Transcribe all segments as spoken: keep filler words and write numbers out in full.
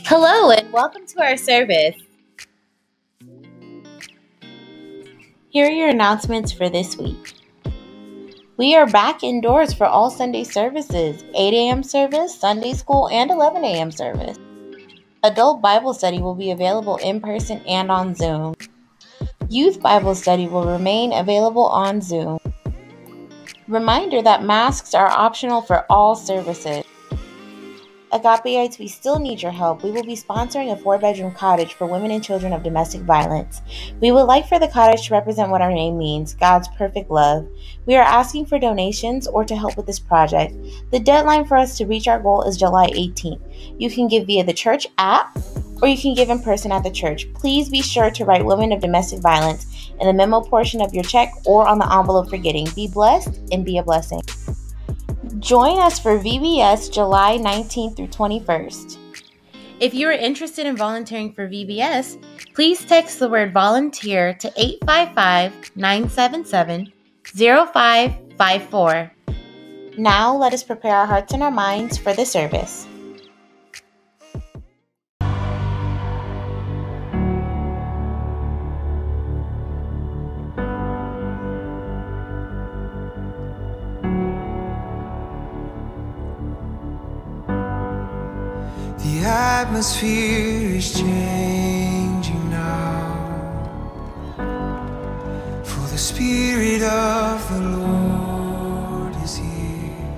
Hello and welcome to our service. Here are your announcements for this week. We are back indoors for all Sunday services, eight a.m. service, Sunday school, and eleven a.m. service. Adult Bible study will be available in person and on Zoom. Youth Bible study will remain available on Zoom. Reminder that masks are optional for all services. Agapeites, we still need your help. We will be sponsoring a four-bedroom cottage for women and children of domestic violence. We would like for the cottage to represent what our name means, God's perfect love. We are asking for donations or to help with this project. The deadline for us to reach our goal is July eighteenth. You can give via the church app or you can give in person at the church. Please be sure to write Women of Domestic Violence in the memo portion of your check or on the envelope for getting. Be blessed and be a blessing. Join us for V B S July nineteenth through twenty-first. If you are interested in volunteering for V B S, please text the word volunteer to eight five five, nine seven seven, zero five five four. Now let us prepare our hearts and our minds for the service. The atmosphere is changing now, for the Spirit of the Lord is here.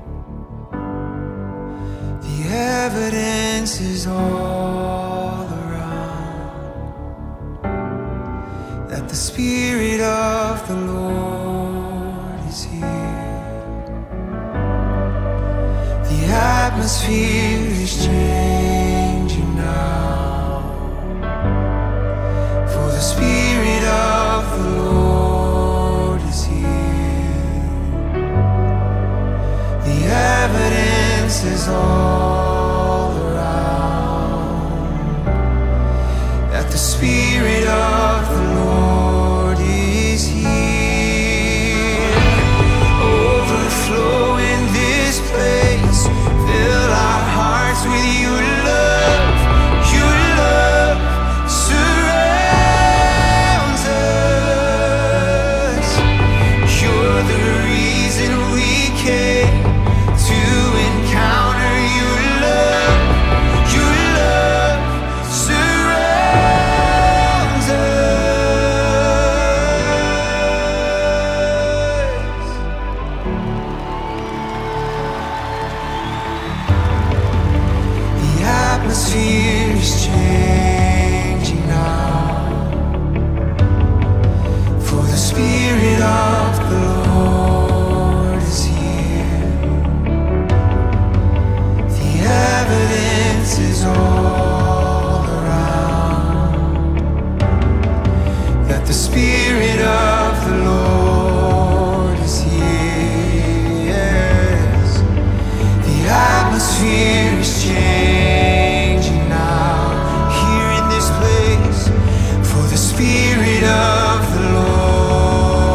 The evidence is all around that the Spirit of the Lord is here. The atmosphere is changing now, for the Spirit of the Lord is here. The evidence is all around that the Spirit of the Lord is here. Overflow in this place. Fill our hearts with your love. Your love surrounds us. You're the reason we came to encounter your love. Your love surrounds us. The atmosphere is changing now, for the Spirit of the Lord is here. The evidence is all around that the Spirit of the Lord is here. Yes. The atmosphere is changing now, here in this place, for the Spirit of the Lord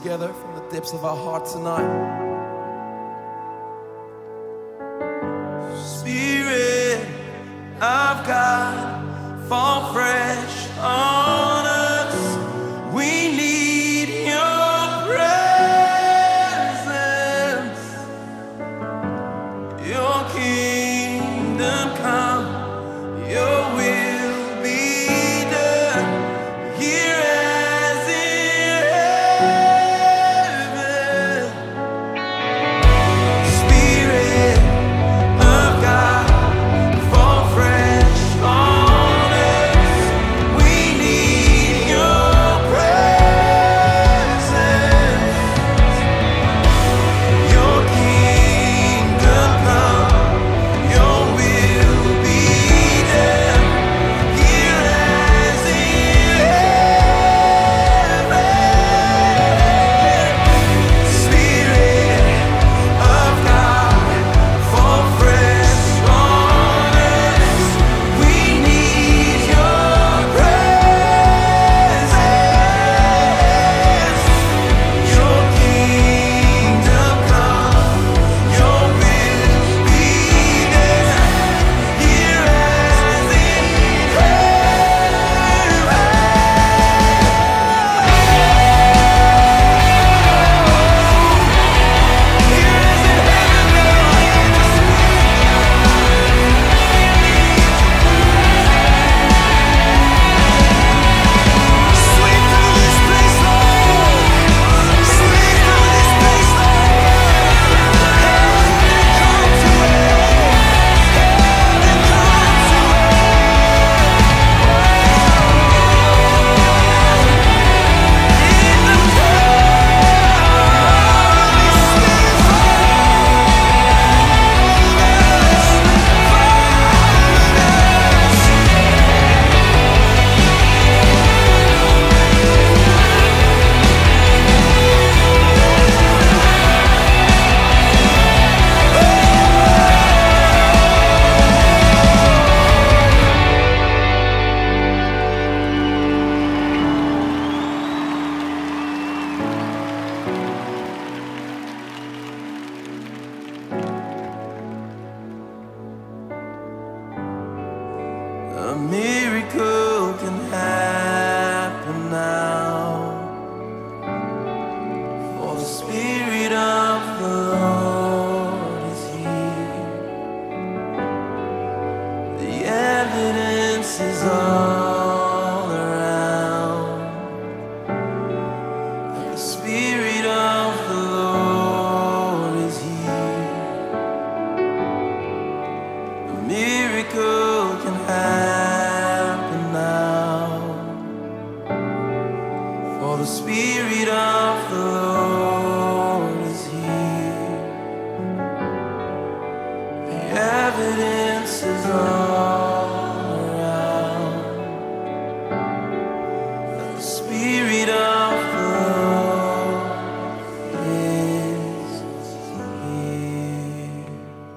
together from the depths of our heart tonight. Spirit of God, fall fresh on us. We need your presence. Your kingdom come, your will be done here as in heaven. Spirit of God, fall fresh on us. We need your presence. Your kingdom come, your will be done here as in heaven. Spirit of God, fall fresh on us. We need your presence. Your kingdom come, your will be done here as in sweep through this place, Lord. Sweep through this place, Lord. Heaven come to earth. Heaven come to a miracle can happen now, for the Spirit of the Lord is here. The evidence is all around that the Spirit of the Lord is here. A miracle can happen now, for the Spirit of the Lord is here. The evidence is all around that the Spirit of the Lord is here.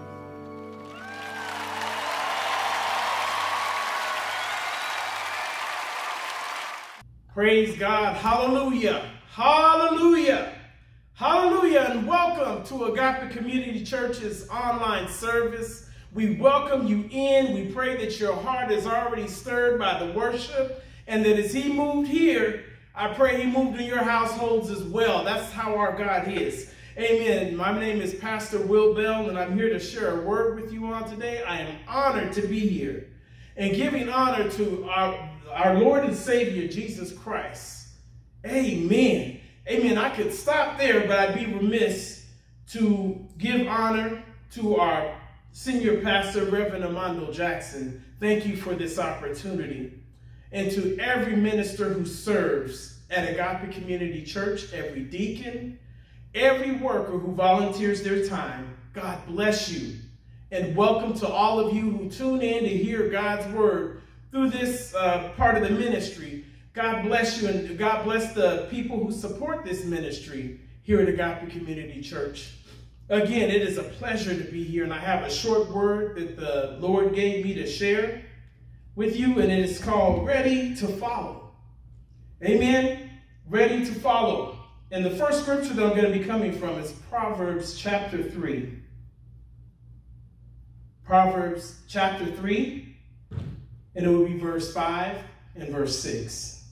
Praise God. Hallelujah. Hallelujah. Hallelujah. And welcome to Agape Community Church's online service. We welcome you in. We pray that your heart is already stirred by the worship, and that as he moved here, I pray he moved in your households as well. That's how our God is. Amen. My name is Pastor Will Bell, and I'm here to share a word with you on today. I am honored to be here and giving honor to our Our Lord and Savior, Jesus Christ. Amen. Amen. I could stop there, but I'd be remiss to give honor to our senior pastor, Reverend Armando Jackson. Thank you for this opportunity. And to every minister who serves at Agape Community Church, every deacon, every worker who volunteers their time, God bless you. And welcome to all of you who tune in to hear God's word through this uh, part of the ministry. God bless you, and God bless the people who support this ministry here at Agape Community Church. Again, it is a pleasure to be here, and I have a short word that the Lord gave me to share with you, and it is called Ready to Follow. Amen? Ready to follow. And the first scripture that I'm going to be coming from is Proverbs chapter three. Proverbs chapter three, and it will be verse five and verse six.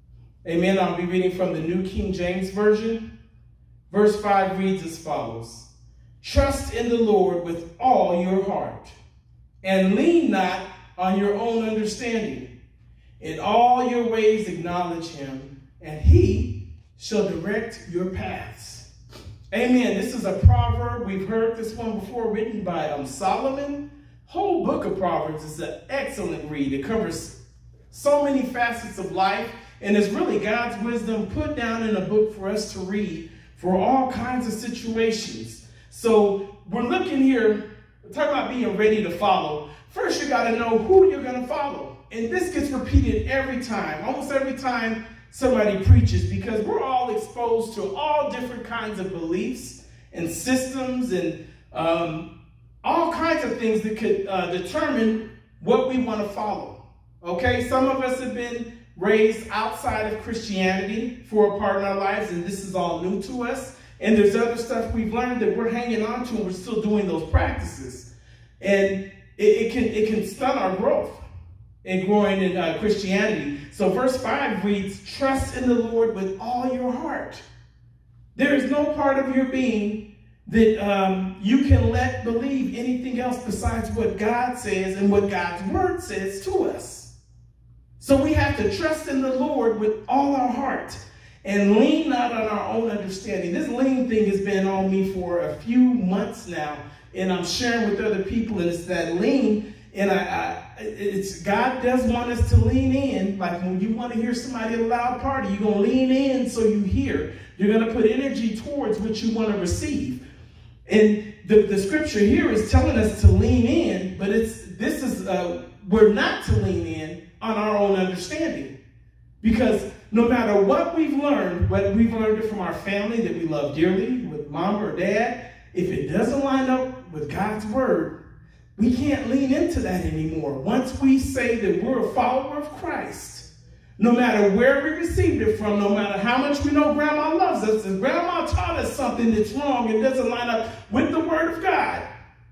Amen. I'll be reading from the New King James Version. Verse five reads as follows. Trust in the Lord with all your heart, and lean not on your own understanding. In all your ways acknowledge him, and he shall direct your paths. Amen. This is a proverb. We've heard this one before, written by um, Solomon. Whole book of Proverbs is an excellent read. It covers so many facets of life, and it's really God's wisdom put down in a book for us to read for all kinds of situations. So we're looking here, we're talking about being ready to follow. First, you got to know who you're going to follow. And this gets repeated every time, almost every time somebody preaches, because we're all exposed to all different kinds of beliefs and systems and um, all kinds of things that could uh, determine what we want to follow. Okay, some of us have been raised outside of Christianity for a part in our lives, and this is all new to us. And there's other stuff we've learned that we're hanging on to, and we're still doing those practices. And it, it can it can stunt our growth in growing in uh, Christianity. So verse five reads, trust in the Lord with all your heart. There is no part of your being that um, you can let believe anything else besides what God says and what God's word says to us. So we have to trust in the Lord with all our heart and lean not on our own understanding. This lean thing has been on me for a few months now, and I'm sharing with other people, and it's that lean. And I, I, it's God does want us to lean in. Like when you want to hear somebody at a loud party, you're going to lean in so you hear. You're going to put energy towards what you want to receive. And the, the scripture here is telling us to lean in, but it's this is uh, we're not to lean in on our own understanding, because no matter what we've learned, whether we've learned it from our family that we love dearly, with mom or dad, if it doesn't line up with God's word, we can't lean into that anymore. Once we say that we're a follower of Christ, no matter where we received it from, no matter how much we know grandma loves us, if grandma taught us something that's wrong and doesn't line up with the word of God,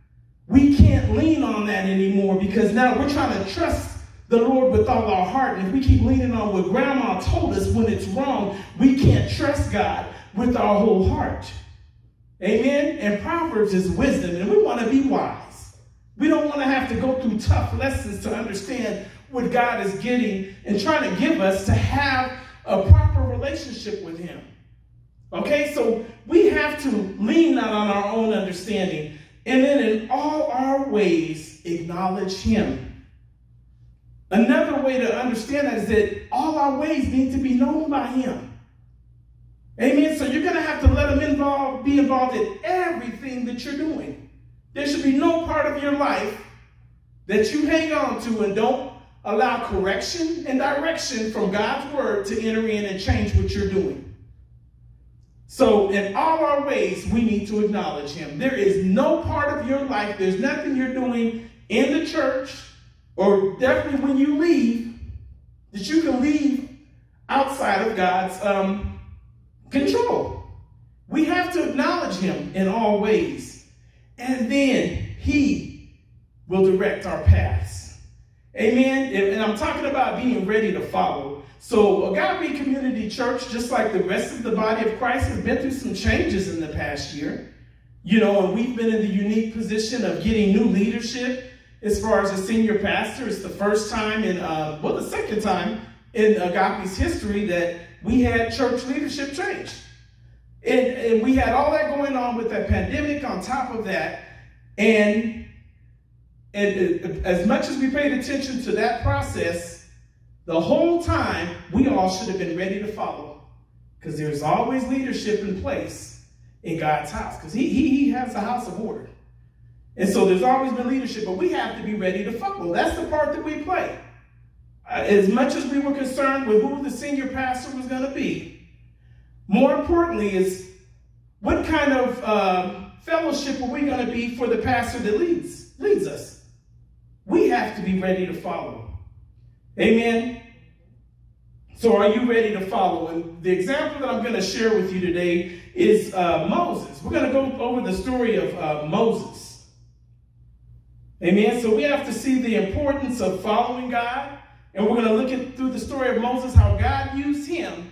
we can't lean on that anymore, because now we're trying to trust the Lord with all our heart. And if we keep leaning on what grandma told us when it's wrong, we can't trust God with our whole heart. Amen? And Proverbs is wisdom, and we want to be wise. We don't want to have to go through tough lessons to understand what God is getting and trying to give us to have a proper relationship with him. Okay, so we have to lean not on our own understanding, and then in all our ways acknowledge him. Another way to understand that is that all our ways need to be known by him. Amen. So you're going to have to let him involve, be involved in everything that you're doing. There should be no part of your life that you hang on to and don't allow correction and direction from God's word to enter in and change what you're doing. So in all our ways, we need to acknowledge him. There is no part of your life, there's nothing you're doing in the church, or definitely when you leave, that you can leave outside of God's um, control. We have to acknowledge him in all ways, and then he will direct our paths. Amen. And I'm talking about being ready to follow. So Agape Community Church, just like the rest of the body of Christ, has been through some changes in the past year. You know, and we've been in the unique position of getting new leadership. As far as a senior pastor, it's the first time in, uh, well, the second time in Agape's history that we had church leadership change. And, and we had all that going on with that pandemic on top of that. And, and as much as we paid attention to that process, the whole time, we all should have been ready to follow. Because there's always leadership in place in God's house. Because he, he, he has a house of order. And so there's always been leadership, but we have to be ready to follow. That's the part that we play. Uh, as much as we were concerned with who the senior pastor was going to be, more importantly is what kind of uh, fellowship are we going to be for the pastor that leads, leads us? We have to be ready to follow. Amen? So are you ready to follow? And the example that I'm going to share with you today is uh, Moses. We're going to go over the story of uh, Moses. Amen. So we have to see the importance of following God. And we're going to look at through the story of Moses, how God used him,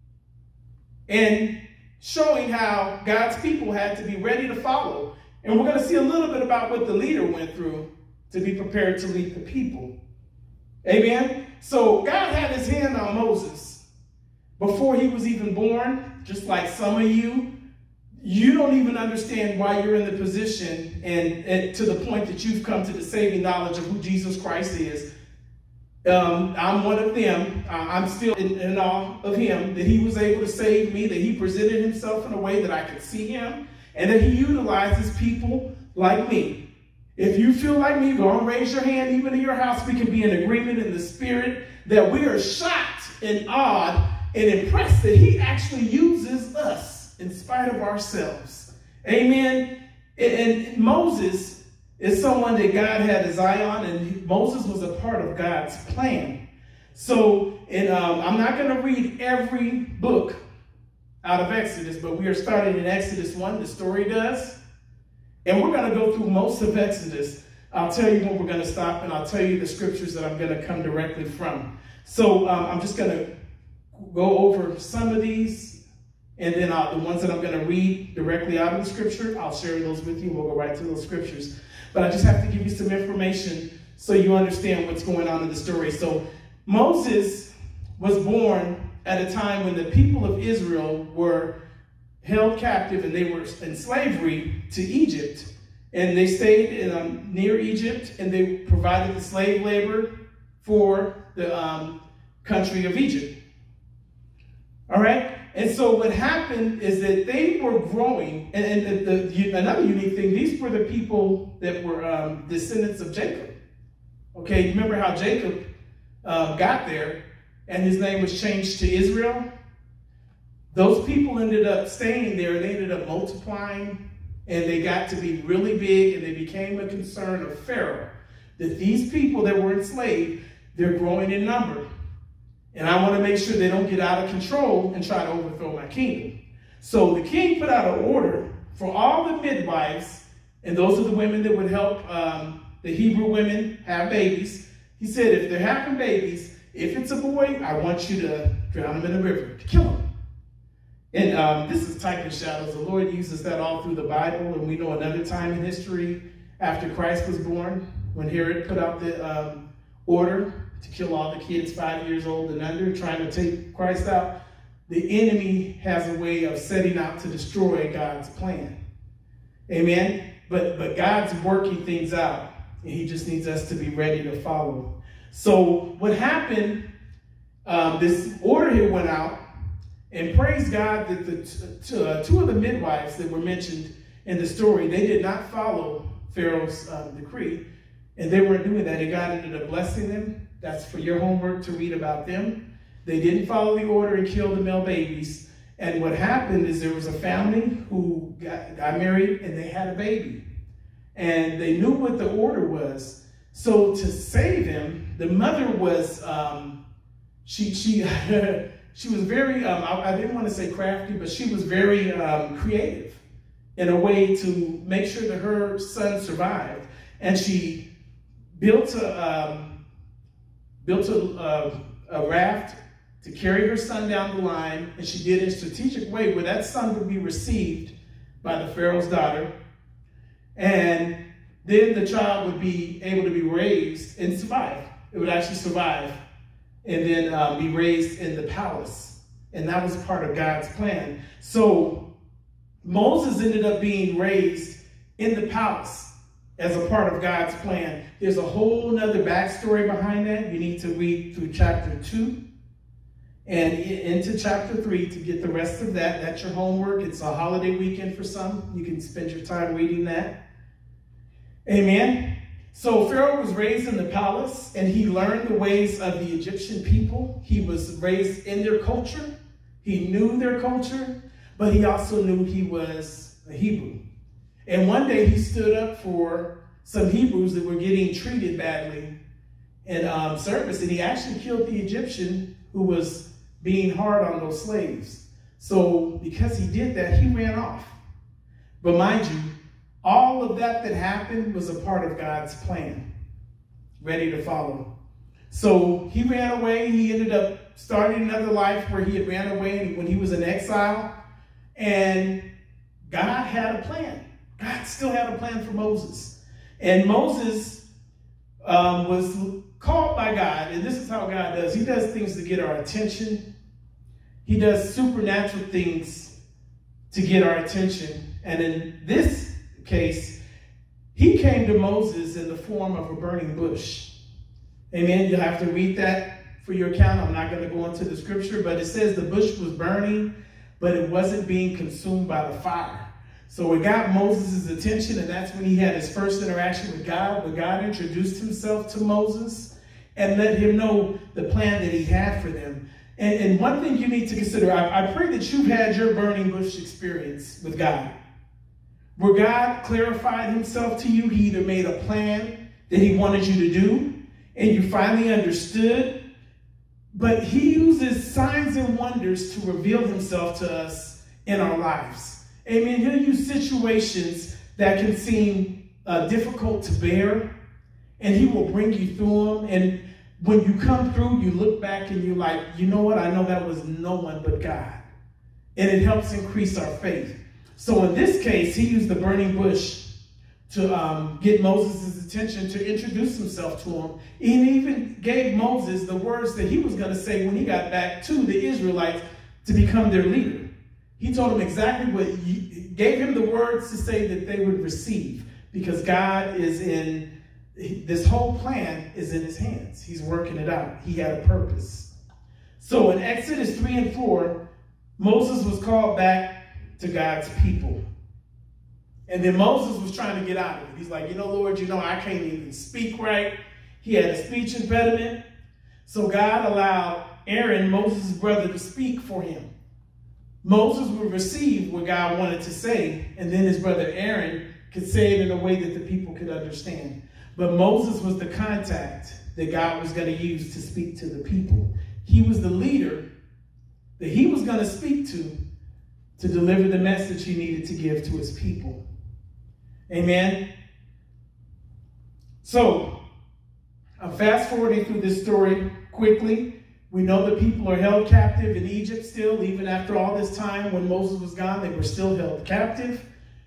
and showing how God's people had to be ready to follow. And we're going to see a little bit about what the leader went through to be prepared to lead the people. Amen. So God had his hand on Moses before he was even born. Just like some of you, you don't even understand why you're in the position and, and to the point that you've come to the saving knowledge of who Jesus Christ is. Um, I'm one of them. Uh, I'm still in, in awe of him, that he was able to save me, that he presented himself in a way that I could see him, and that he utilizes people like me. If you feel like me, go and raise your hand. Even in your house, we can be in agreement in the spirit that we are shocked and awed and impressed that he actually uses us in spite of ourselves. Amen. And, and Moses is someone that God had his eye on, and Moses was a part of God's plan. So, and um, I'm not going to read every book out of Exodus, but we are starting in Exodus one, the story does. And we're going to go through most of Exodus. I'll tell you when we're going to stop, and I'll tell you the scriptures that I'm going to come directly from. So um, I'm just going to go over some of these, and then uh, the ones that I'm going to read directly out of the scripture, I'll share those with you. We'll go right to those scriptures. But I just have to give you some information so you understand what's going on in the story. So Moses was born at a time when the people of Israel were held captive, and they were in slavery to Egypt. And they stayed in, um, near Egypt, and they provided the slave labor for the um, country of Egypt. All right? And so what happened is that they were growing, and, and the, the, another unique thing, these were the people that were um, descendants of Jacob. Okay, remember how Jacob uh, got there, and his name was changed to Israel? Those people ended up staying there, and they ended up multiplying, and they got to be really big, and they became a concern of Pharaoh. That these people that were enslaved, they're growing in number. And I want to make sure they don't get out of control and try to overthrow my kingdom. So the king put out an order for all the midwives, and those are the women that would help um, the Hebrew women have babies. He said, if they're having babies, if it's a boy, I want you to drown him in the river, to kill him. And um, this is type and shadows. The Lord uses that all through the Bible. And we know another time in history after Christ was born, when Herod put out the um, order to kill all the kids five years old and under, trying to take Christ out. The enemy has a way of setting out to destroy God's plan. Amen. But, but God's working things out, and he just needs us to be ready to follow. So what happened, um, this order here went out. And praise God that the uh, two of the midwives that were mentioned in the story, they did not follow Pharaoh's um, decree. And they weren't doing that. And God ended up blessing them. That's for your homework to read about them. They didn't follow the order and kill the male babies. And what happened is there was a family who got, got married, and they had a baby. And they knew what the order was. So to save him, the mother was, um, she, she, She was very, um, I, I didn't want to say crafty, but she was very um, creative in a way to make sure that her son survived. And she built a, um, built a, a, a raft to carry her son down the line, and she did it in a strategic way where that son would be received by the Pharaoh's daughter. And then the child would be able to be raised and survive. It would actually survive. And then um, be raised in the palace. And that was part of God's plan. So Moses ended up being raised in the palace as a part of God's plan. There's a whole nother backstory behind that. You need to read through chapter two and into chapter three to get the rest of that. That's your homework. It's a holiday weekend for some. You can spend your time reading that. Amen. So Pharaoh was raised in the palace, and he learned the ways of the Egyptian people. He was raised in their culture. He knew their culture, but he also knew he was a Hebrew. And one day he stood up for some Hebrews that were getting treated badly in um, service, and he actually killed the Egyptian who was being hard on those slaves. So because he did that, he ran off. But mind you, all of that that happened was a part of God's plan, ready to follow. So he ran away. He ended up starting another life where he had ran away when he was in exile. And God had a plan. God still had a plan for Moses. And Moses um, was called by God. And this is how God does. He does things to get our attention. He does supernatural things to get our attention. And in this case, he came to Moses in the form of a burning bush. Amen. You'll have to read that for your account. I'm not going to go into the scripture, but it says the bush was burning, but it wasn't being consumed by the fire. So it got Moses' attention, and that's when he had his first interaction with God, when God introduced himself to Moses and let him know the plan that he had for them. And, and one thing you need to consider, I, I pray that you've had your burning bush experience with God, where God clarified himself to you. He either made a plan that he wanted you to do, and you finally understood, but he uses signs and wonders to reveal himself to us in our lives. Amen. He'll use situations that can seem uh, difficult to bear, and he will bring you through them. And when you come through, you look back and you're like, you know what? I know that was no one but God. And it helps increase our faith. So in this case, he used the burning bush to um, get Moses' attention, to introduce himself to him. And he even gave Moses the words that he was going to say when he got back to the Israelites to become their leader. He told him exactly what, he gave him the words to say that they would receive, because God is in, this whole plan is in his hands. He's working it out. He had a purpose. So in Exodus three and four, Moses was called back to God's people. And then Moses was trying to get out of it. He's like, you know, Lord, you know, I can't even speak right. He had a speech impediment. So God allowed Aaron, Moses' brother, to speak for him. Moses would receive what God wanted to say, and then his brother Aaron could say it in a way that the people could understand. But Moses was the contact that God was going to use to speak to the people. He was the leader that he was going to speak to to deliver the message he needed to give to his people. Amen. So, I'm fast forwarding through this story quickly. We know the people are held captive in Egypt still, even after all this time. When Moses was gone, they were still held captive.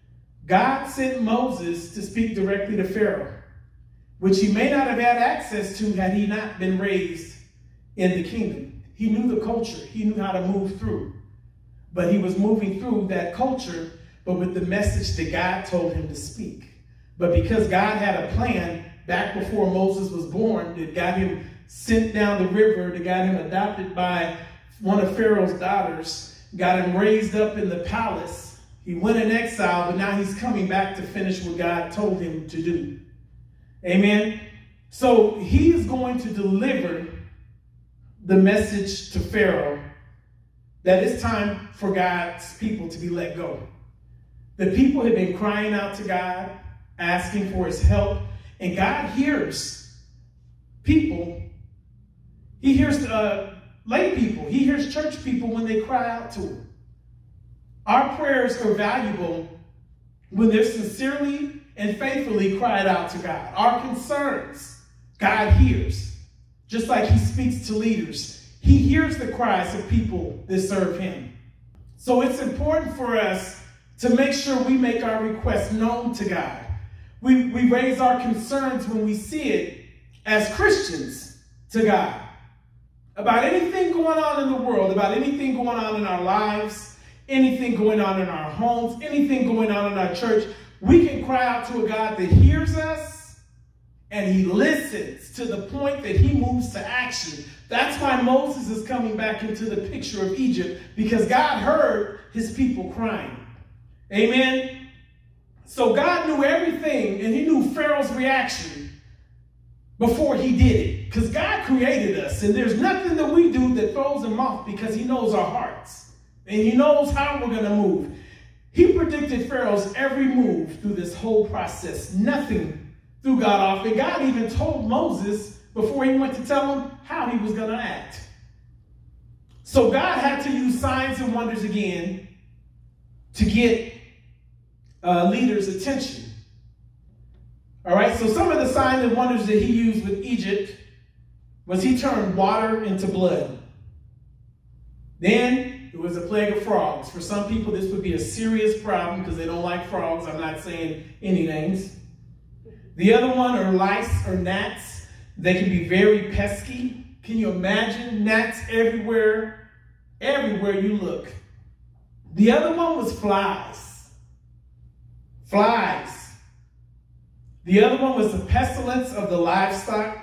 God sent Moses to speak directly to Pharaoh, which he may not have had access to had he not been raised in the kingdom. He knew the culture. He knew how to move through. But he was moving through that culture, but with the message that God told him to speak. But because God had a plan back before Moses was born, that got him sent down the river, that got him adopted by one of Pharaoh's daughters, got him raised up in the palace. He went in exile, but now he's coming back to finish what God told him to do. Amen. So he is going to deliver the message to Pharaoh that it's time for God's people to be let go. The people had been crying out to God, asking for his help, and God hears people. He hears uh, lay people. He hears church people when they cry out to him. Our prayers are valuable when they're sincerely and faithfully cried out to God. Our concerns, God hears. Just like he speaks to leaders, he hears the cries of people that serve him. So it's important for us to make sure we make our requests known to God. We, we raise our concerns when we see it as Christians to God. About anything going on in the world, about anything going on in our lives, anything going on in our homes, anything going on in our church, we can cry out to a God that hears us and he listens to the point that he moves to action. That's why Moses is coming back into the picture of Egypt, because God heard his people crying. Amen. So God knew everything, and he knew Pharaoh's reaction before he did it, because God created us, and there's nothing that we do that throws him off, because he knows our hearts and he knows how we're going to move. He predicted Pharaoh's every move through this whole process. Nothing threw God off, and God even told Moses before he went to tell him how he was going to act. So God had to use signs and wonders again to get uh, leaders' attention. All right, so some of the signs and wonders that he used with Egypt was he turned water into blood. Then there was a plague of frogs. For some people, this would be a serious problem because they don't like frogs. I'm not saying any names. The other one are lice or gnats. They can be very pesky. Can you imagine gnats everywhere, everywhere you look? The other one was flies. Flies. The other one was the pestilence of the livestock.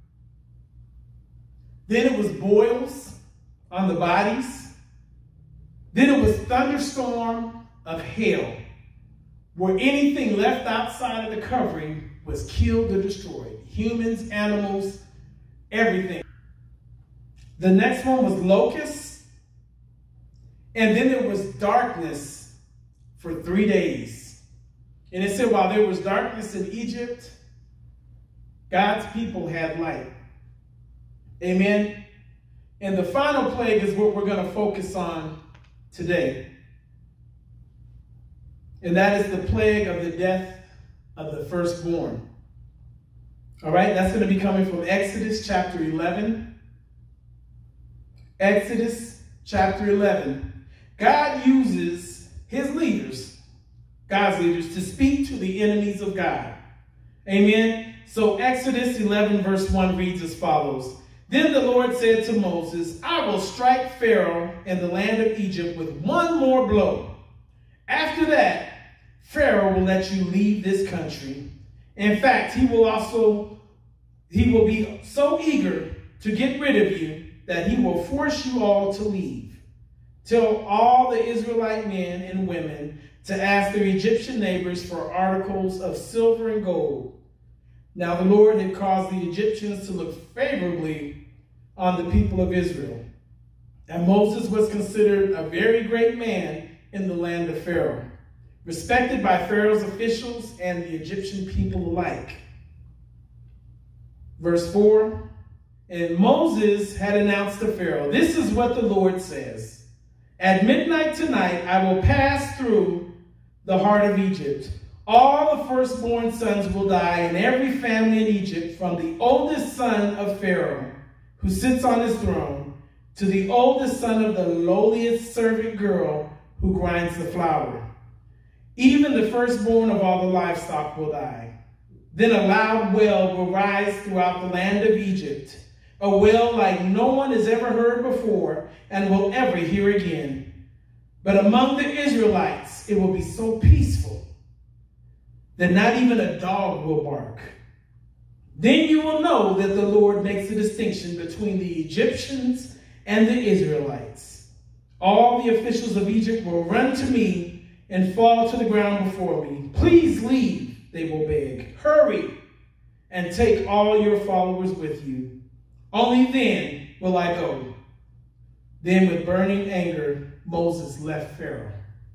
Then it was boils on the bodies. Then it was thunderstorm of hail, where anything left outside of the covering was killed or destroyed. Humans, animals, everything. The next one was locusts. And then there was darkness for three days. And it said while there was darkness in Egypt, God's people had light. Amen. And the final plague is what we're going to focus on today. And that is the plague of the death of the firstborn. All right, that's going to be coming from Exodus chapter eleven. Exodus chapter eleven. God uses his leaders, God's leaders, to speak to the enemies of God. Amen. So Exodus eleven verse one reads as follows. Then the Lord said to Moses, I will strike Pharaoh and the land of Egypt with one more blow. After that, Pharaoh will let you leave this country. In fact, he will also, he will be so eager to get rid of you that he will force you all to leave. Tell all the Israelite men and women to ask their Egyptian neighbors for articles of silver and gold. Now the Lord had caused the Egyptians to look favorably on the people of Israel. And Moses was considered a very great man in the land of Pharaoh, respected by Pharaoh's officials and the Egyptian people alike. Verse four, and Moses had announced to Pharaoh, this is what the Lord says. At midnight tonight, I will pass through the heart of Egypt. All the firstborn sons will die in every family in Egypt, from the oldest son of Pharaoh, who sits on his throne, to the oldest son of the lowliest servant girl who grinds the flour. Even the firstborn of all the livestock will die. Then a loud wail will rise throughout the land of Egypt, a wail like no one has ever heard before and will ever hear again. But among the Israelites, it will be so peaceful that not even a dog will bark. Then you will know that the Lord makes a distinction between the Egyptians and the Israelites. All the officials of Egypt will run to me and fall to the ground before me. Please leave, they will beg. Hurry and take all your followers with you. Only then will I go. Then with burning anger, Moses left Pharaoh.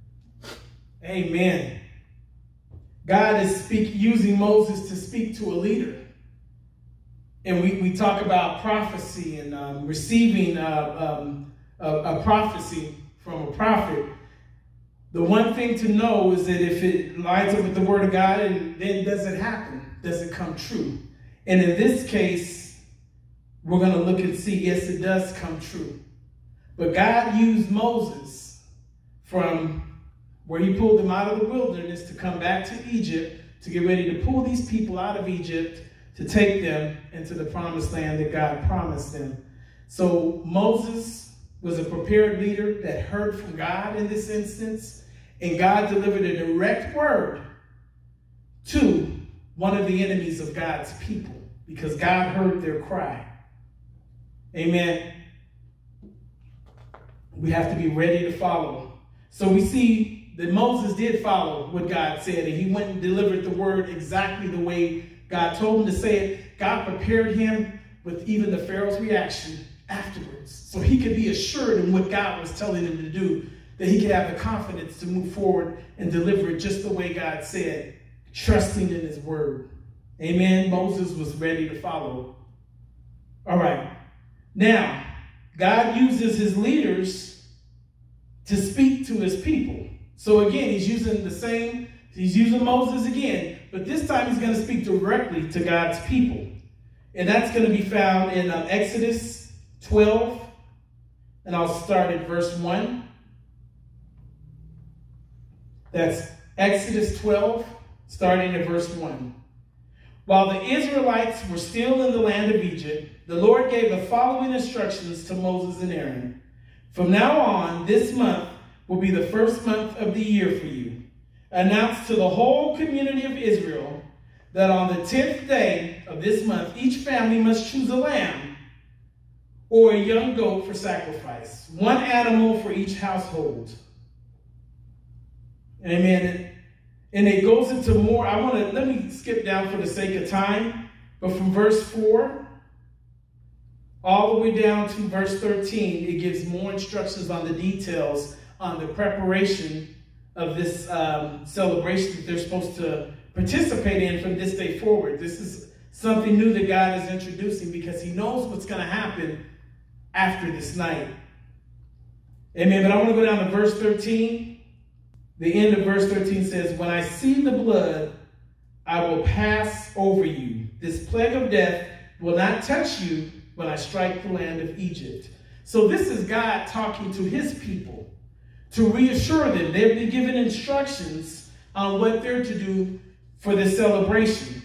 Amen. God is speak, using Moses to speak to a leader. And we, we talk about prophecy and um, receiving uh, um, a, a prophecy from a prophet. The one thing to know is that if it lines up with the word of God, and then does it happen? Does it come true? And in this case, we're going to look and see, yes, it does come true. But God used Moses from where he pulled them out of the wilderness to come back to Egypt to get ready to pull these people out of Egypt to take them into the promised land that God promised them. So Moses was a prepared leader that heard from God in this instance, and God delivered a direct word to one of the enemies of God's people because God heard their cry. Amen. We have to be ready to follow. So we see that Moses did follow what God said, and he went and delivered the word exactly the way God told him to say it. God prepared him with even the Pharaoh's reaction afterwards, so he could be assured in what God was telling him to do, that he could have the confidence to move forward and deliver it just the way God said, trusting in his word. Amen. Moses was ready to follow. All right. Now, God uses his leaders to speak to his people. So again, he's using the same, he's using Moses again, but this time he's going to speak directly to God's people. And that's going to be found in uh, Exodus twelve, and I'll start at verse one. That's Exodus twelve, starting at verse one. While the Israelites were still in the land of Egypt, the Lord gave the following instructions to Moses and Aaron. From now on, this month will be the first month of the year for you. Announce to the whole community of Israel that on the tenth day of this month, each family must choose a lamb or a young goat for sacrifice, one animal for each household. Amen. And it goes into more. I want to, let me skip down for the sake of time. But from verse four all the way down to verse thirteen, it gives more instructions on the details on the preparation of this um, celebration that they're supposed to participate in from this day forward. This is something new that God is introducing because he knows what's going to happen after this night. Amen. But I want to go down to verse thirteen. The end of verse thirteen says, when I see the blood, I will pass over you. This plague of death will not touch you when I strike the land of Egypt. So this is God talking to his people to reassure them. They've been given instructions on what they're to do for this celebration.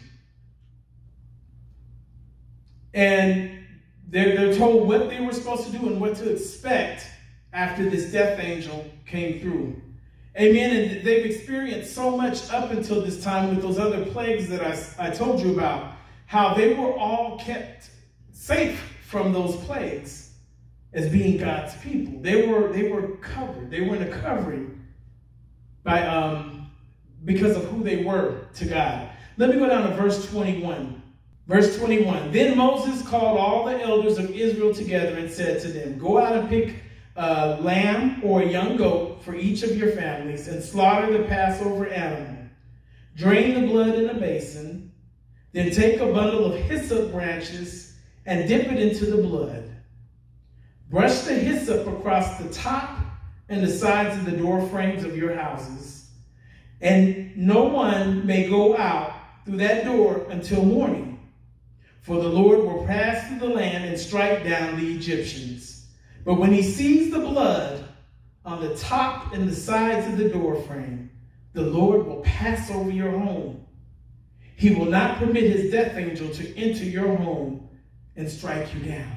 And they're, they're told what they were supposed to do and what to expect after this death angel came through. Amen. And they've experienced so much up until this time with those other plagues that I, I told you about, how they were all kept safe from those plagues as being God's people. They were, they were covered. They were in a covering by, um, because of who they were to God. Let me go down to verse twenty-one. Verse twenty-one. Then Moses called all the elders of Israel together and said to them, go out and pick a lamb or a young goat for each of your families and slaughter the Passover animal. Drain the blood in a basin. Then take a bundle of hyssop branches and dip it into the blood. Brush the hyssop across the top and the sides of the door frames of your houses. And no one may go out through that door until morning. For the Lord will pass through the land and strike down the Egyptians. But when he sees the blood on the top and the sides of the door frame, the Lord will pass over your home. He will not permit his death angel to enter your home and strike you down.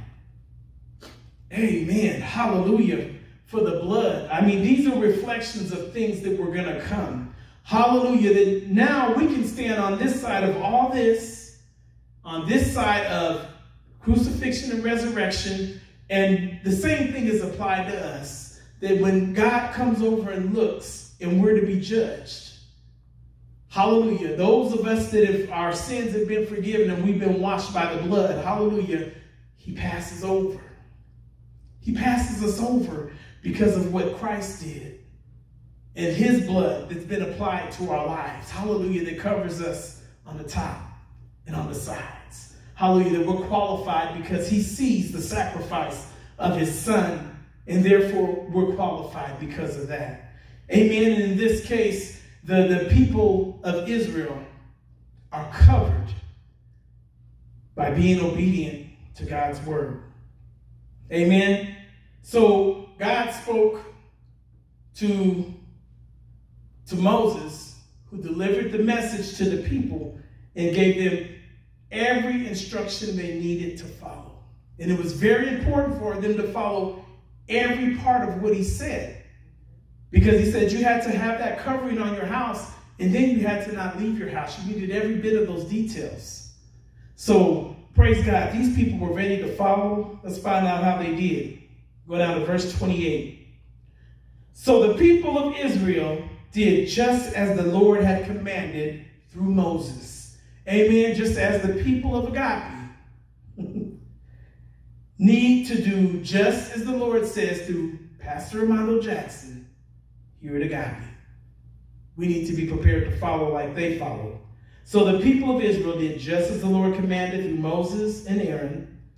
Amen. Hallelujah for the blood. I mean, these are reflections of things that were going to come. Hallelujah. That now we can stand on this side of all this, on this side of crucifixion and resurrection. And the same thing is applied to us, that when God comes over and looks and we're to be judged, hallelujah, those of us that have, our sins have been forgiven and we've been washed by the blood, hallelujah, he passes over. He passes us over because of what Christ did and his blood that's been applied to our lives, hallelujah, that covers us on the top and on the sides. Hallelujah, that we're qualified because he sees the sacrifice of his son, and therefore we're qualified because of that. Amen. And in this case, the, the people of Israel are covered by being obedient to God's word. Amen. So God spoke to, to Moses, who delivered the message to the people and gave them every instruction they needed to follow. And it was very important for them to follow every part of what he said. Because he said you had to have that covering on your house, and then you had to not leave your house. You needed every bit of those details. So, praise God, these people were ready to follow. Let's find out how they did. Go down to verse twenty-eight. So the people of Israel did just as the Lord had commanded through Moses. Amen. Just as the people of Agape need to do just as the Lord says through Pastor Armando Jackson here at Agape. We need to be prepared to follow like they follow. So the people of Israel did just as the Lord commanded through Moses and Aaron.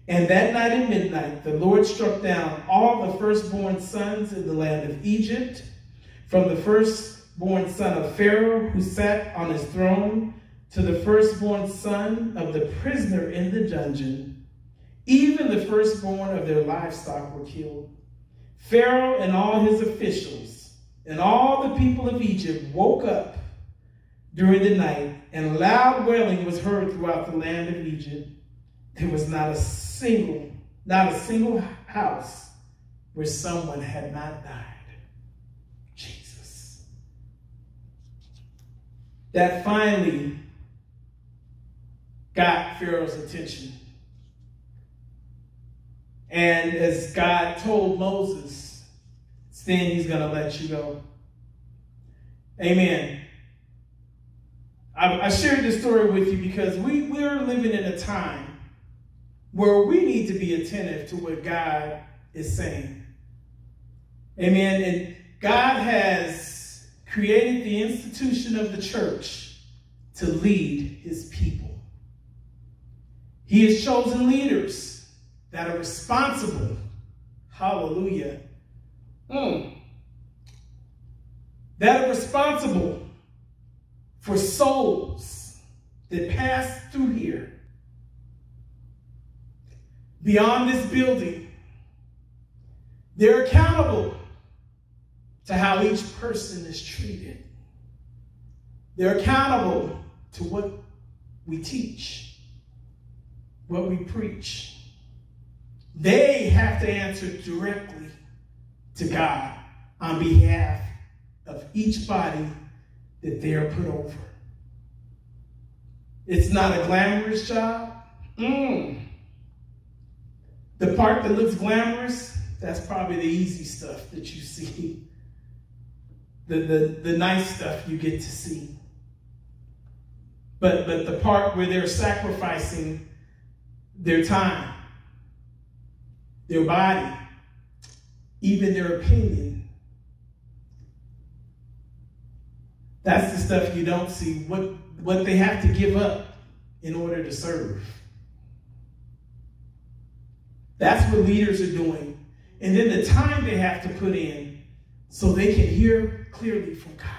And that night at midnight, the Lord struck down all the firstborn sons in the land of Egypt, from the firstborn son of Pharaoh, who sat on his throne, to the firstborn son of the prisoner in the dungeon. Even the firstborn of their livestock were killed. Pharaoh and all his officials and all the people of Egypt woke up during the night, and loud wailing was heard throughout the land of Egypt. There was not a single, not a single house where someone had not died. Jesus. That finally got Pharaoh's attention. And as God told Moses, then he's going to let you go. Amen. I, I shared this story with you because we, we're living in a time where we need to be attentive to what God is saying. Amen. And God has created the institution of the church to lead his people. He has chosen leaders that are responsible. Hallelujah. Mm. That are responsible for souls that pass through here. Beyond this building, they're accountable to how each person is treated. They're accountable to what we teach, what we preach. They have to answer directly to God on behalf of each body that they are put over. It's not a glamorous job. Mm. The part that looks glamorous, that's probably the easy stuff that you see. The, the, the nice stuff you get to see. But, but the part where they're sacrificing their time, their body, even their opinion, that's the stuff you don't see, what, what they have to give up in order to serve. That's what leaders are doing. And then the time they have to put in so they can hear clearly from God.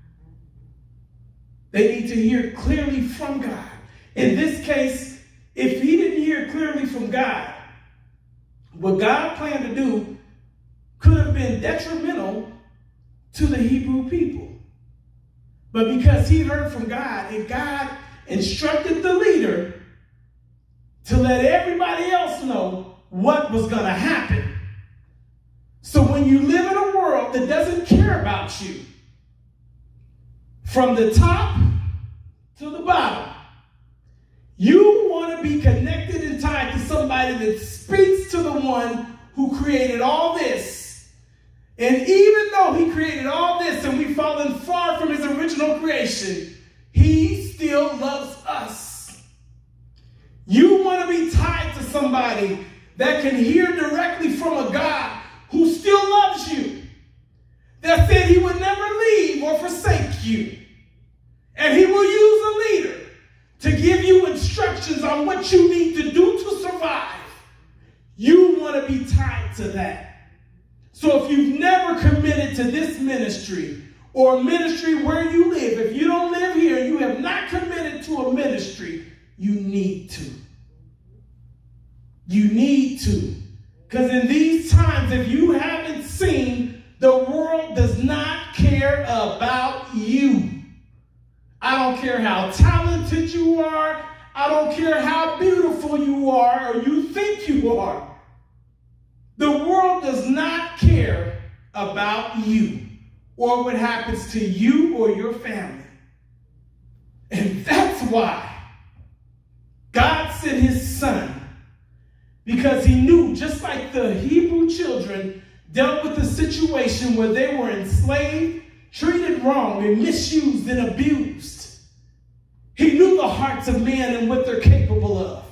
They need to hear clearly from God. In this case, if he didn't hear clearly from God, what God planned to do could have been detrimental to the Hebrew people. But because he heard from God, and God instructed the leader to let everybody else know what was going to happen. So when you live in a world that doesn't care about you, from the top to the bottom, you want to be connected and tied to somebody that speaks to the one who created all this. And even though he created all this and we've fallen far from his original creation, he still loves us. You want to be tied to somebody that can hear directly from a God who still loves you, that said he would never leave or forsake you. And he will use a leader to give you instructions on what you need to do to survive. You want to be tied to that. So if you've never committed to this ministry or a ministry where you live, if you don't live here, you have not committed to a ministry, you need to. You need to. Because in these times, if you haven't seen, the world does not care about you. I don't care how talented you are. I don't care how beautiful you are or you think you are. The world does not care about you or what happens to you or your family. And that's why God sent his son. Because he knew, just like the Hebrew children dealt with a situation where they were enslaved, treated wrong, and misused and abused. He knew the hearts of men and what they're capable of.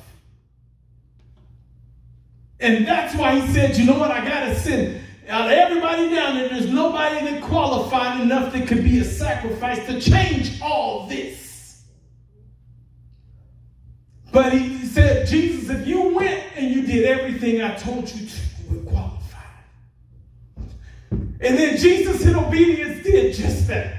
And that's why he said, you know what, I got to send out of everybody down there. There's nobody that qualified enough that could be a sacrifice to change all this. But he said, Jesus Jesus, if you went and you did everything I told you to, you would qualify. And then Jesus in obedience did just that.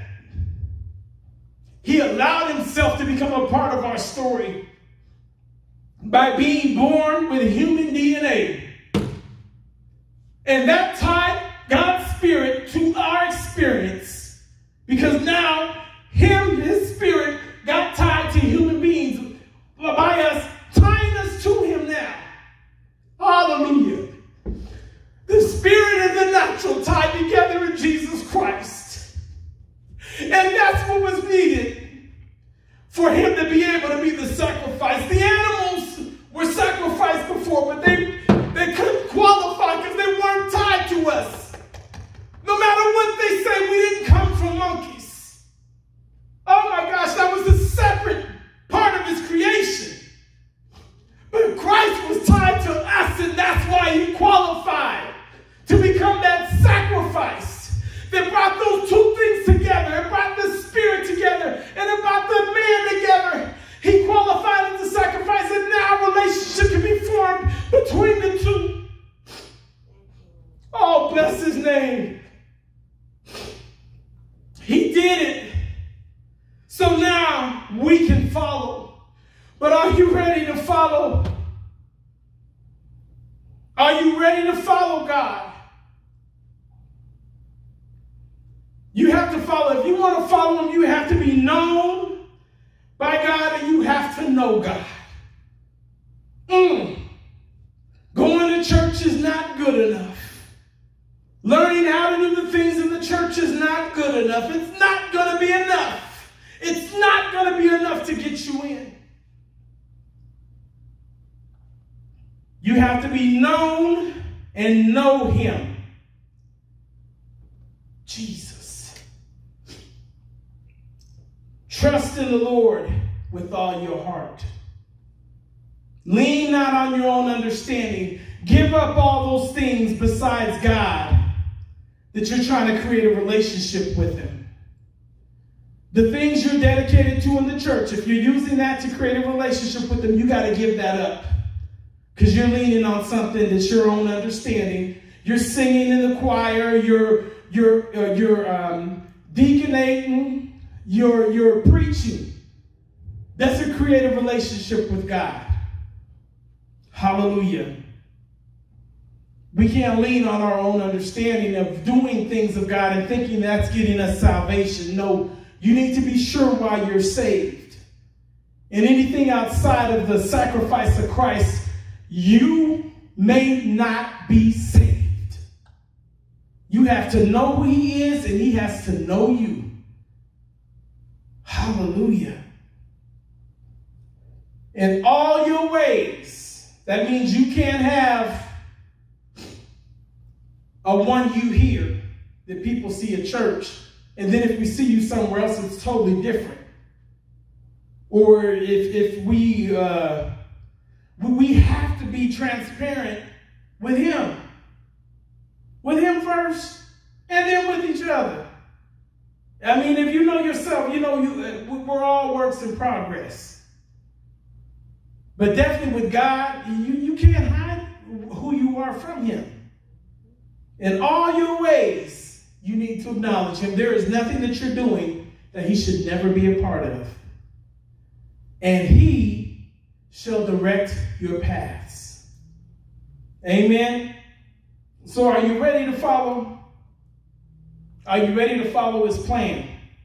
He allowed himself to become a part of our story by being born with human D N A. And that tied God's spirit to our experience, because now him, his spirit, got tied to human beings by us, tying us to him now. Hallelujah. The spirit and the natural tied together in Jesus Christ. And that's what was needed for him to be able to be the sacrifice. The animals were sacrificed before, but they, they couldn't qualify because they weren't tied to us. No matter what they say, we didn't come from monkeys. Oh my gosh, that was a separate part of his creation. But Christ was tied to us, and that's why he qualified to become that sacrifice that brought those two things together. It brought the spirit together, and it brought the man together. He qualified as a sacrifice, and now a relationship can be formed between the two. Oh, bless his name. He did it. So now we can follow. But are you ready to follow? Are you ready to follow God? You have to follow. If you want to follow him, you have to be known by God, and you have to know God. Mm. Going to church is not good enough. Learning how to do the things in the church is not good enough. It's not going to be enough. It's not going to be enough to get you in. You have to be known and know him. Jesus. Trust in the Lord with all your heart. Lean not on your own understanding. Give up all those things besides God that you're trying to create a relationship with him. The things you're dedicated to in the church, if you're using that to create a relationship with him, you got to give that up. Because you're leaning on something that's your own understanding. You're singing in the choir. You're, you're, uh, you're um, deaconating. You're, you're preaching. That's a creative relationship with God. Hallelujah. We can't lean on our own understanding of doing things of God and thinking that's getting us salvation. No, you need to be sure why you're saved. And anything outside of the sacrifice of Christ, you may not be saved. You have to know who he is, and he has to know you. Hallelujah. In all your ways, that means you can't have a one you hear that people see at church, and then if we see you somewhere else, it's totally different. Or if, if we, uh, we have to be transparent with him. With him first, and then with each other. I mean, if you know yourself, you know you, we're all works in progress. But definitely with God, you, you can't hide who you are from him. In all your ways, you need to acknowledge him. There is nothing that you're doing that he should never be a part of. And he shall direct your paths. Amen. So are you ready to follow? Are you ready to follow his plan?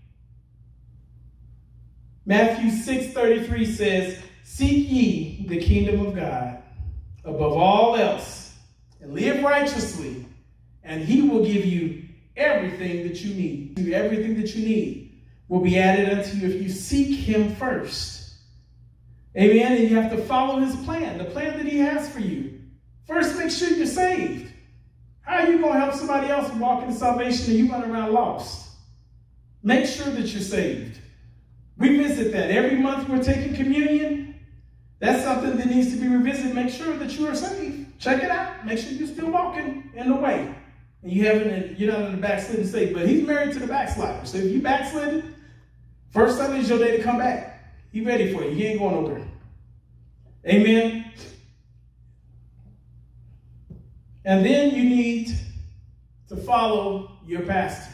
Matthew six thirty-three says, seek ye the kingdom of God above all else, and live righteously, and he will give you everything that you need. Everything that you need will be added unto you if you seek him first. Amen. And you have to follow his plan, the plan that he has for you. First, make sure you're saved. How are you going to help somebody else walk into salvation and you run around lost? Make sure that you're saved. We visit that. Every month we're taking communion. That's something that needs to be revisited. Make sure that you are saved. Check it out. Make sure you're still walking in the way. And you haven't, you're not in the backslidden state. But he's married to the backslider. So if you backslidden, first Sunday is your day to come back. He's ready for you. He ain't going nowhere. Amen. And then you need to follow your pastor.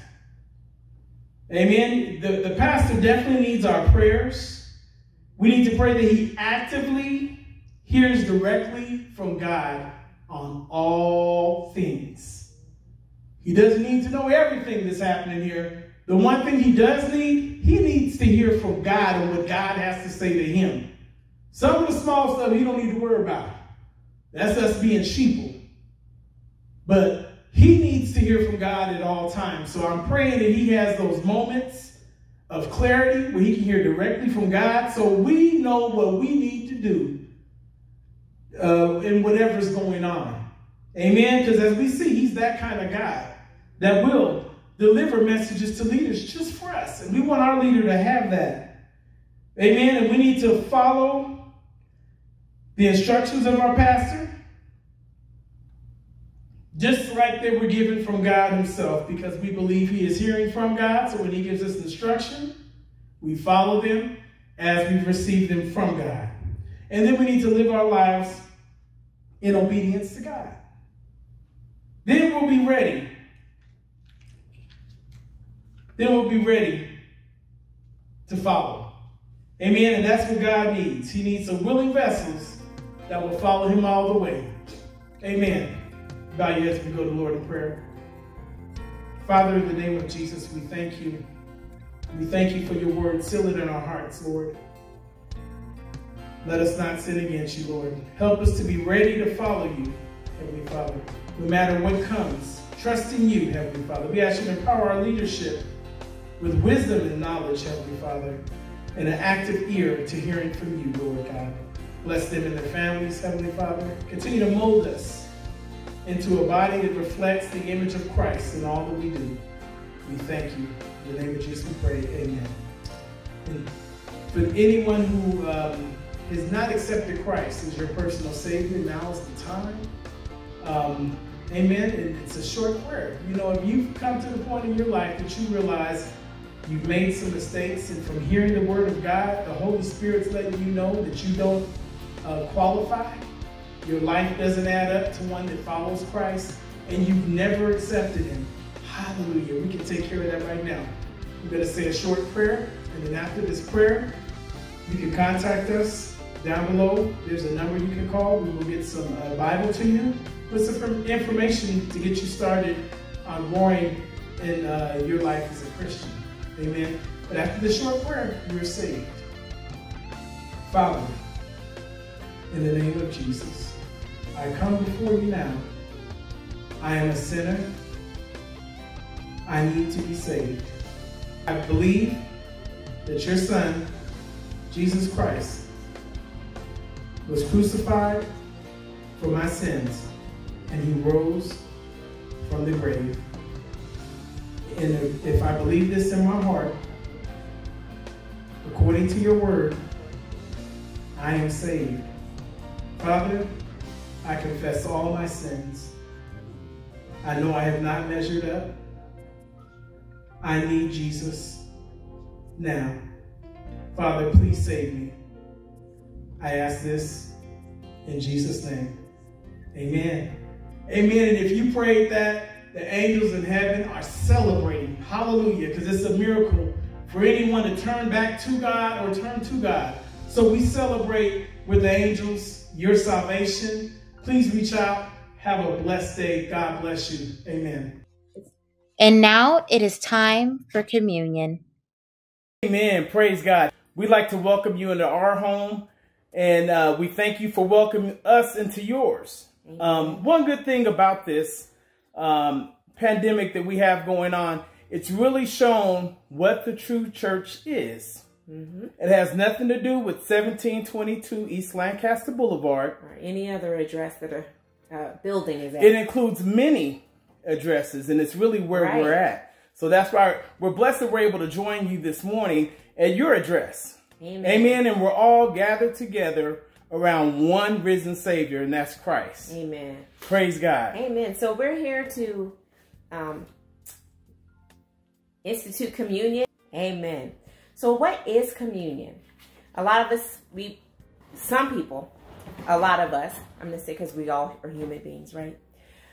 Amen. The, the pastor definitely needs our prayers. We need to pray that he actively hears directly from God on all things. He doesn't need to know everything that's happening here. The one thing he does need, he needs to hear from God and what God has to say to him. Some of the small stuff he don't need to worry about. That's us being sheeple. But he needs to hear from God at all times. So I'm praying that he has those moments of clarity where he can hear directly from God, so we know what we need to do uh, in whatever's going on. Amen? Because as we see, he's that kind of God that will deliver messages to leaders just for us. And we want our leader to have that. Amen? And we need to follow the instructions of our pastor, just like they were given from God himself, because we believe he is hearing from God. So when he gives us instruction, we follow them as we've received them from God. And then we need to live our lives in obedience to God. Then we'll be ready. Then we'll be ready to follow. Amen. And that's what God needs. He needs some willing vessels that will follow him all the way. Amen. Bow your heads as we go to the Lord in prayer. Father, in the name of Jesus, we thank you. We thank you for your word. Seal it in our hearts, Lord. Let us not sin against you, Lord. Help us to be ready to follow you, Heavenly Father, no matter what comes. Trust in you, Heavenly Father. We ask you to empower our leadership with wisdom and knowledge, Heavenly Father, and an active ear to hearing from you, Lord God. Bless them and their families, Heavenly Father. Continue to mold us into a body that reflects the image of Christ in all that we do. We thank you. In the name of Jesus we pray, amen. And for anyone who um, has not accepted Christ as your personal Savior, now is the time. Um, amen. And it's a short prayer. You know, if you've come to the point in your life that you realize you've made some mistakes, and from hearing the word of God, the Holy Spirit's letting you know that you don't uh, qualify, your life doesn't add up to one that follows Christ, and you've never accepted him. Hallelujah. We can take care of that right now. We're going to say a short prayer, and then after this prayer, you can contact us down below. There's a number you can call. We will get some uh, Bible to you with some information to get you started on growing in uh, your life as a Christian. Amen. But after the short prayer, you're saved. Father, in the name of Jesus, I come before you now. I am a sinner. I need to be saved. I believe that your Son, Jesus Christ, was crucified for my sins, and he rose from the grave. And if I believe this in my heart, according to your word, I am saved. Father, I confess all my sins. I know I have not measured up. I need Jesus now. Father, please save me. I ask this in Jesus' name. Amen. Amen. And if you prayed that, the angels in heaven are celebrating. Hallelujah. Because it's a miracle for anyone to turn back to God or turn to God. So we celebrate with the angels your salvation. Please reach out. Have a blessed day. God bless you. Amen. And now it is time for communion. Amen. Praise God. We'd like to welcome you into our home, and uh, we thank you for welcoming us into yours. Um, one good thing about this um, pandemic that we have going on, it's really shown what the true church is. Mm-hmm. It has nothing to do with seventeen twenty-two East Lancaster Boulevard. Or any other address that a uh, building is at. It includes many addresses, and it's really where right. we're at. So that's why we're blessed that we're able to join you this morning at your address. Amen. Amen. And we're all gathered together around one risen Savior, and that's Christ. Amen. Praise God. Amen. So we're here to um, institute communion. Amen. So what is communion? A lot of us, we, some people, a lot of us, I'm going to say because we all are human beings, right?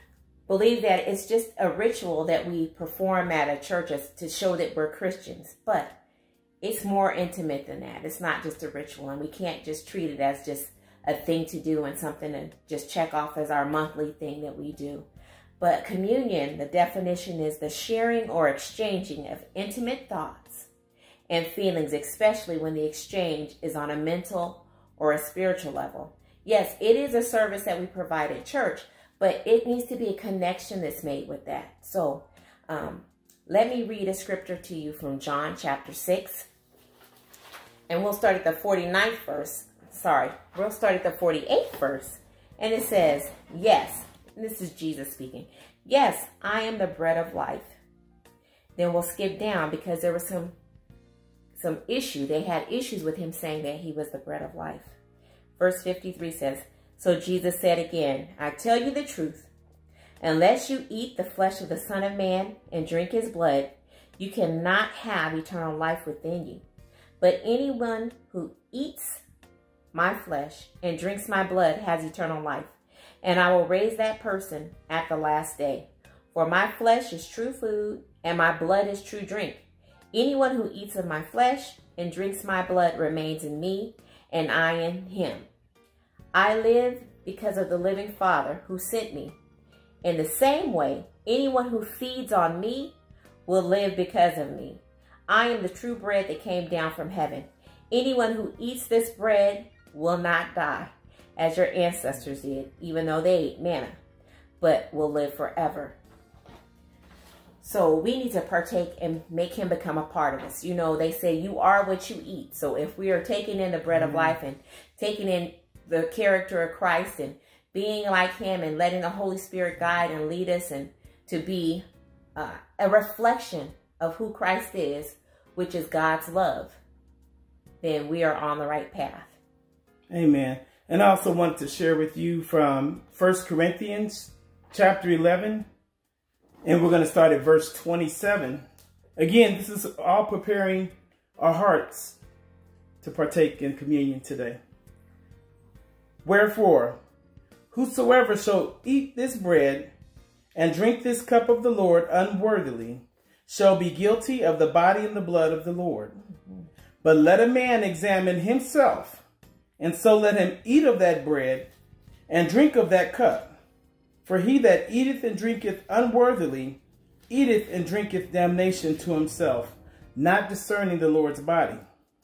believe that it's just a ritual that we perform at a church to show that we're Christians. But it's more intimate than that. It's not just a ritual, and we can't just treat it as just a thing to do and something to just check off as our monthly thing that we do. But communion, the definition is the sharing or exchanging of intimate thoughts and feelings, especially when the exchange is on a mental or a spiritual level. Yes, it is a service that we provide at church, but it needs to be a connection that's made with that. So um, let me read a scripture to you from John chapter six. And we'll start at the forty-ninth verse. Sorry, we'll start at the forty-eighth verse. And it says, yes, this is Jesus speaking. Yes, I am the bread of life. Then we'll skip down because there was some, some issue. They had issues with him saying that he was the bread of life. Verse fifty-three says, so Jesus said again, I tell you the truth. Unless you eat the flesh of the Son of Man and drink his blood, you cannot have eternal life within you. But anyone who eats my flesh and drinks my blood has eternal life, and I will raise that person at the last day. For my flesh is true food, and my blood is true drink. Anyone who eats of my flesh and drinks my blood remains in me, and I in him. I live because of the living Father who sent me. In the same way, anyone who feeds on me will live because of me. I am the true bread that came down from heaven. Anyone who eats this bread will not die, as your ancestors did, even though they ate manna, but will live forever. So we need to partake and make him become a part of us. You know, they say you are what you eat. So if we are taking in the bread of life and taking in the character of Christ and being like him and letting the Holy Spirit guide and lead us and to be uh, a reflection of who Christ is, which is God's love, then we are on the right path. Amen. And I also wanted to share with you from First Corinthians chapter eleven. And we're going to start at verse twenty-seven. Again, this is all preparing our hearts to partake in communion today. Wherefore, whosoever shall eat this bread and drink this cup of the Lord unworthily shall be guilty of the body and the blood of the Lord. Mm-hmm. But let a man examine himself, and so let him eat of that bread and drink of that cup. For he that eateth and drinketh unworthily, eateth and drinketh damnation to himself, not discerning the Lord's body.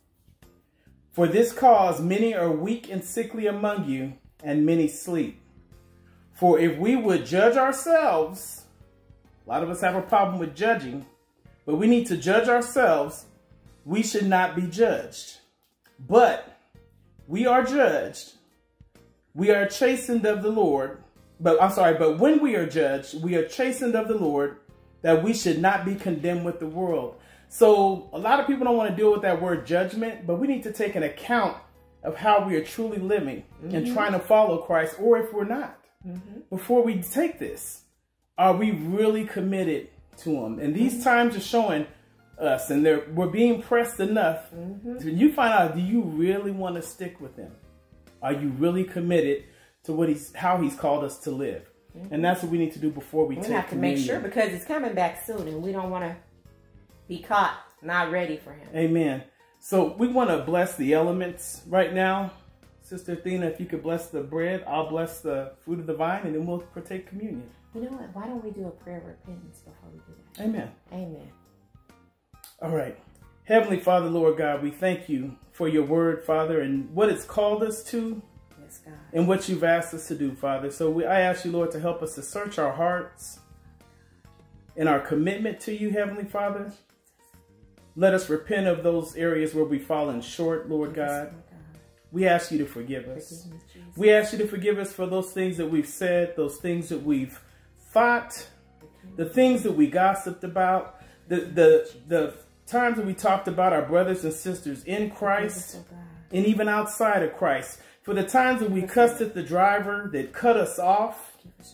For this cause many are weak and sickly among you, and many sleep. For if we would judge ourselves, a lot of us have a problem with judging, but we need to judge ourselves, we should not be judged. But we are judged, we are chastened of the Lord, But I'm sorry, but when we are judged, we are chastened of the Lord, that we should not be condemned with the world. So a lot of people don't want to deal with that word judgment, but we need to take an account of how we are truly living mm-hmm. and trying to follow Christ, or if we're not. Mm-hmm. Before we take this, are we really committed to him? And these mm-hmm. times are showing us, and they're, we're being pressed enough. Mm-hmm. When you find out, do you really want to stick with him? Are you really committed to what he's, how he's called us to live? Mm-hmm. And that's what we need to do before we, we take communion. We have to make sure, because he's coming back soon, and we don't want to be caught not ready for him. Amen. So we want to bless the elements right now. Sister Athena, if you could bless the bread, I'll bless the fruit of the vine, and then we'll partake communion. You know what? Why don't we do a prayer of repentance before we do that? Amen. Amen. All right. Heavenly Father, Lord God, we thank you for your word, Father, and what it's called us to. Yes, God. And what you've asked us to do, Father. So we, I ask you, Lord, to help us to search our hearts and our commitment to you, Heavenly Father. Let us repent of those areas where we've fallen short, Lord God. We ask you to forgive us. We ask you to forgive us for those things that we've said, those things that we've thought, the things that we gossiped about, the, the, the times that we talked about our brothers and sisters in Christ and even outside of Christ. For the times that we cussed at the driver that cut us off.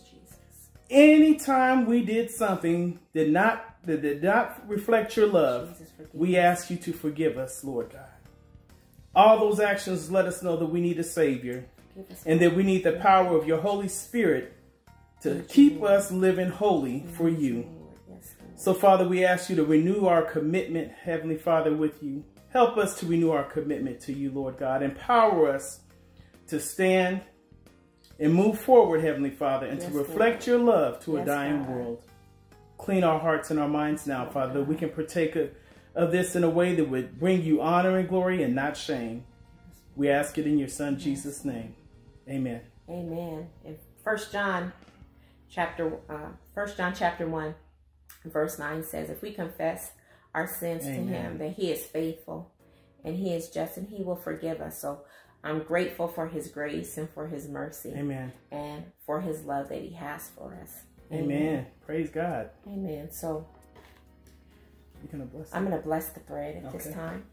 Anytime we did something that, not, that did not reflect your love, we ask you to forgive us, Lord God. All those actions let us know that we need a Savior and that we need the power of your Holy Spirit to Thank keep you, Lord. us living holy Thank for you. Lord. Yes, Lord. So, Father, we ask you to renew our commitment, Heavenly Father, with you. Help us to renew our commitment to you, Lord God. Empower us to stand and move forward, Heavenly Father, and Yes, to reflect Lord. your love to Yes, a dying God. world. Clean our hearts and our minds now, Father, that we can partake of, of this in a way that would bring you honor and glory and not shame. We ask it in your Son, yes. Jesus' name. Amen. Amen. In First John chapter uh, First John chapter one, verse nine says, if we confess our sins Amen. To him, then he is faithful and he is just and he will forgive us. So I'm grateful for his grace and for his mercy. Amen. And for his love that he has for us. Amen. Amen. Praise God. Amen. So You're gonna bless I'm going to bless the bread at okay. this time.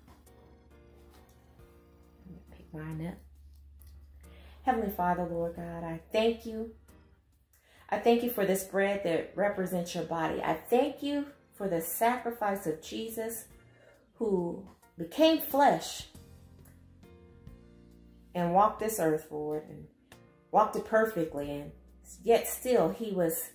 I'm going to pick mine up. Heavenly Father, Lord God, I thank you. I thank you for this bread that represents your body. I thank you for the sacrifice of Jesus who became flesh and walked this earth, Lord, and walked it perfectly. And yet still he was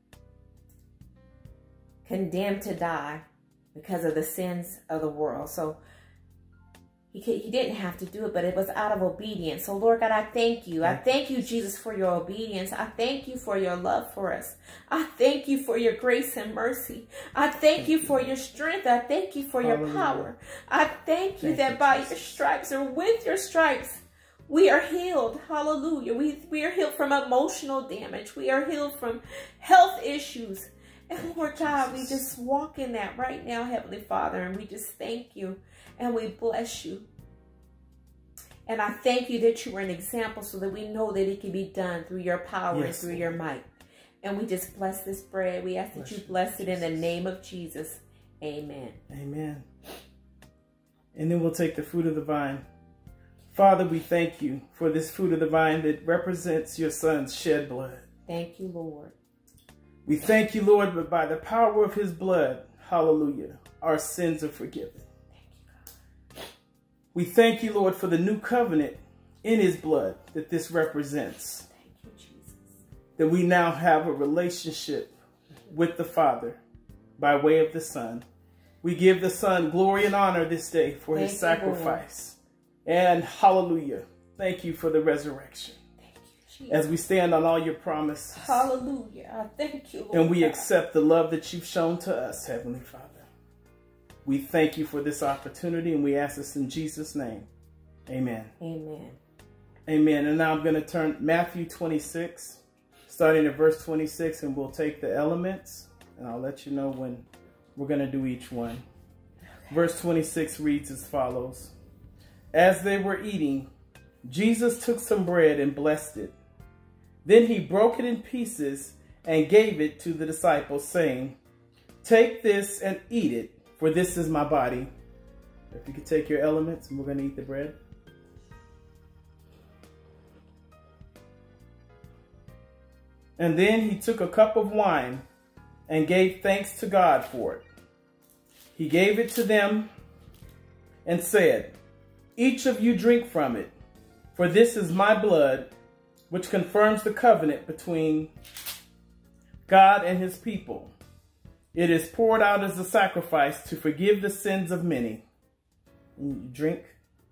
condemned to die because of the sins of the world. So He, he didn't have to do it, but it was out of obedience. So, Lord God, I thank you. I thank you, Jesus, for your obedience. I thank you for your love for us. I thank you for your grace and mercy. I thank you for your strength. I thank you for your power. I thank you that by your stripes or with your stripes, we are healed. Hallelujah. We, we are healed from emotional damage. We are healed from health issues. And Lord God, we just walk in that right now, Heavenly Father, and we just thank you. And we bless you. And I thank you that you are an example so that we know that it can be done through your power yes, and through Lord. Your might. And we just bless this bread. We ask bless that you bless it in the name of Jesus. Amen. Amen. And then we'll take the fruit of the vine. Father, we thank you for this fruit of the vine that represents your Son's shed blood. Thank you, Lord. We thank you, Lord, but by the power of his blood, hallelujah, our sins are forgiven. We thank you, Lord, for the new covenant in his blood that this represents. Thank you, Jesus. That we now have a relationship with the Father by way of the Son. We give the Son glory and honor this day for thank his sacrifice. You, and hallelujah, thank you for the resurrection. Thank you, Jesus. As we stand on all your promises. Hallelujah. I thank you, Lord. And we God. accept the love that you've shown to us, Heavenly Father. We thank you for this opportunity and we ask this in Jesus' name. Amen. Amen. Amen. And now I'm going to turn Matthew twenty-six, starting at verse twenty-six, and we'll take the elements and I'll let you know when we're going to do each one. Okay. Verse twenty-six reads as follows. As they were eating, Jesus took some bread and blessed it. Then he broke it in pieces and gave it to the disciples, saying, take this and eat it. For this is my body. If you could take your elements and we're going to eat the bread. And then he took a cup of wine and gave thanks to God for it. He gave it to them and said, each of you drink from it, for this is my blood, which confirms the covenant between God and his people. It is poured out as a sacrifice to forgive the sins of many. And you drink.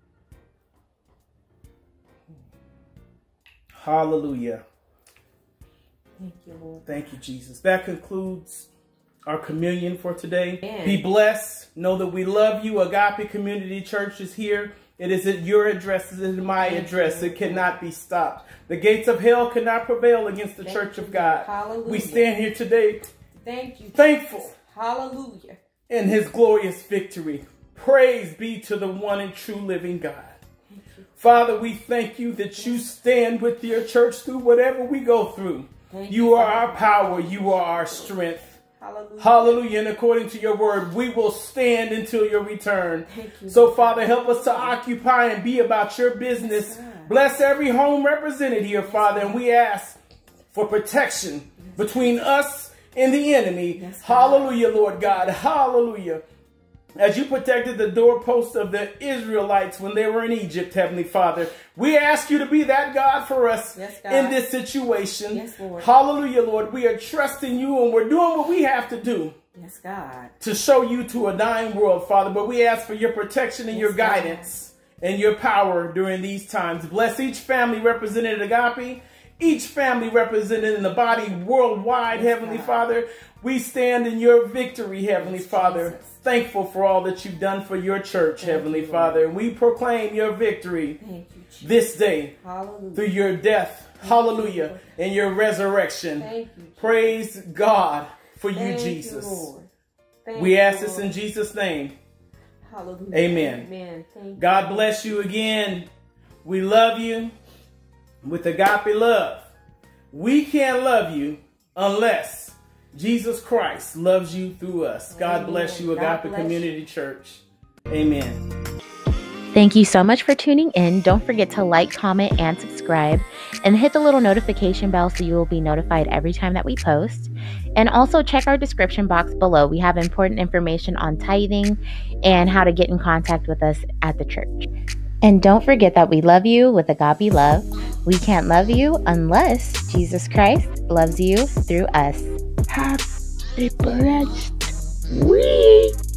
Hallelujah. Thank you, Lord. Thank you, Jesus. That concludes our communion for today. Amen. Be blessed. Know that we love you. Agape Community Church is here. It is at your address. It is my Thank address. You. It cannot be stopped. The gates of hell cannot prevail against the Thank Church of God. Hallelujah. We stand here today. Thank you. Thankful. Jesus. Hallelujah. In his glorious victory. Praise be to the one and true living God. Father, we thank you that you stand with your church through whatever we go through. Thank you are our power. You are our strength. Hallelujah. Hallelujah. And according to your word, we will stand until your return. You, so, Father, help us to occupy and be about your business. Yes, bless every home represented here, Father. And we ask for protection between us and the enemy. Yes, hallelujah, Lord God. Hallelujah. as you protected the doorposts of the Israelites when they were in Egypt, Heavenly Father. We ask you to be that God for us yes, God. in this situation. Yes, Lord. Hallelujah, Lord. We are trusting you and we're doing what we have to do. Yes, God. To show you to a dying world, Father. But we ask for your protection and yes, your guidance God. And your power during these times. Bless each family represented at Agape. Each family represented in the body worldwide, yes, Heavenly God. Father. We stand in your victory, Heavenly yes, Father. Jesus. Thankful for all that you've done for your church, Thank Heavenly you, Father. And we proclaim your victory you, this day Hallelujah. Through your death, Thank hallelujah, you, and your resurrection. Thank you, Praise God for Thank you, Jesus. You, Thank we ask you, this in Jesus' name. Hallelujah. Amen. Amen. Thank God you. Bless you again. We love you with agape love. We can't love you unless Jesus Christ loves you through us. God Amen. Bless you, Agape bless Community you. Church. Amen. Thank you so much for tuning in. Don't forget to like, comment, and subscribe. And hit the little notification bell so you will be notified every time that we post. And also check our description box below. We have important information on tithing and how to get in contact with us at the church. And don't forget that we love you with agape love. We can't love you unless Jesus Christ loves you through us. Have a blessed week.